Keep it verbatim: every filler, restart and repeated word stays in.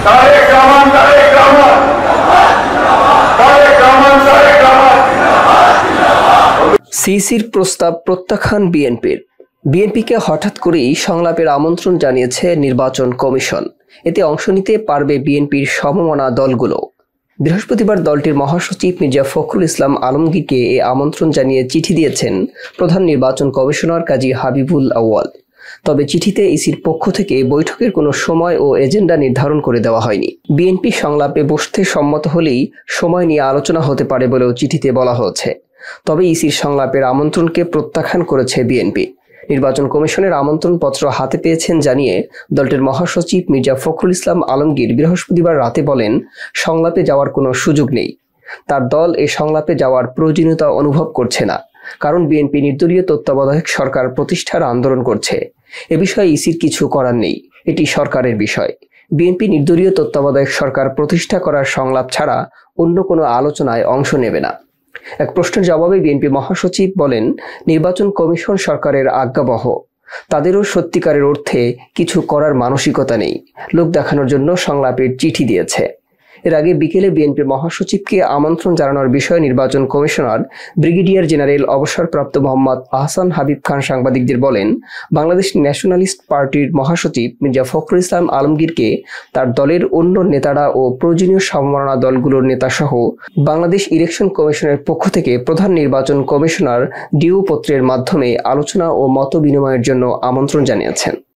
তারেক রহমান তারেক রহমান তারেক রহমান তারেক রহমান। সিসির প্রস্তাব প্রত্যাখ্যান বিএনপির। বিএনপিকে হঠাৎ করেই সংলাপের আমন্ত্রণ জানিয়েছে নির্বাচন কমিশন। এতে অংশ নিতে পারবে বিএনপির সমমনা দলগুলো। বৃহস্পতিবার দলটির মহাসচিব মির্জা ফখরুল ইসলাম আলমগীরকে এ আমন্ত্রণ জানিয়ে চিঠি দিয়েছেন প্রধান নির্বাচন কমিশনার কাজী হাবিবুল আউয়াল। তবে চিঠিতে ইসির পক্ষ থেকে বৈঠকের কোনো সময় ও এজেন্ডা নির্ধারণ করে দেওয়া হয়নি। বিএনপি সংলাপে বসতে সম্মত হলেই সময় নিয়ে আলোচনা হতে পারে বলেও চিঠিতে বলা হয়েছে। তবে ইসির সংলাপের আমন্ত্রণকে প্রত্যাখ্যান করেছে বিএনপি। নির্বাচন কমিশনের আমন্ত্রণপত্র হাতে পেয়েছেন জানিয়ে দলটির মহাসচিব মির্জা ফখরুল ইসলাম আলমগীর বৃহস্পতিবার রাতে বলেন, সংলাপে যাওয়ার কোনো সুযোগ নেই। তার দল এই সংলাপে যাওয়ার প্রয়োজনীয়তা অনুভব করছে না, কারণ বিএনপি নির্দলীয় তত্ত্বাবধায়ক সরকার প্রতিষ্ঠার আন্দোলন করছে। এ বিষয়ে ইসির কিছু করার নেই, এটি সরকারের বিষয়। বিএনপি নির্দলীয় তত্ত্বাবধায়ক সরকার প্রতিষ্ঠা করার সংলাপ ছাড়া অন্য কোনো আলোচনায় অংশ নেবে না। এক প্রশ্নের জবাবে বিএনপি মহাসচিব বলেন, নির্বাচন কমিশন সরকারের আজ্ঞাবহ, তাদেরও সত্যিকারের অর্থে কিছু করার মানসিকতা নেই, লোক দেখানোর জন্য সংলাপের চিঠি দিয়েছে। এর আগে বিকেলে বিএনপি মহাসচিবকে আমন্ত্রণ জানানোর বিষয়ে নির্বাচন কমিশনার ব্রিগেডিয়ার জেনারেল অবসরপ্রাপ্ত মোহাম্মদ আহসান হাবিব খান সাংবাদিকদের বলেন, বাংলাদেশ ন্যাশনালিস্ট পার্টির মহাসচিব মির্জা ফখরুল ইসলাম আলমগীরকে তার দলের অন্য নেতারা ও প্রয়োজনীয় সমমনা দলগুলোর নেতাসহ বাংলাদেশ ইলেকশন কমিশনের পক্ষ থেকে প্রধান নির্বাচন কমিশনার ডিও পত্রের মাধ্যমে আলোচনা ও মত বিনিময়ের জন্য আমন্ত্রণ জানিয়েছেন।